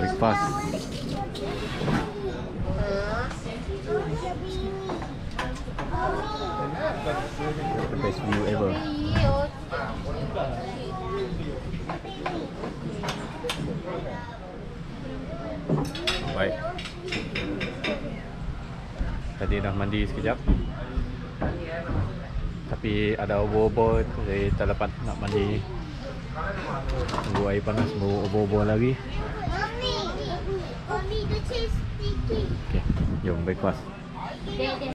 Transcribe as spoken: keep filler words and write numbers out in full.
breakfast. The best view ever. Baik. Tadi dah mandi sekejap. Tapi ada obo-obo, jadi tak dapat nak mandi. Tunggu air panas, baru obo-obo lagi. Okay, jom breakfast.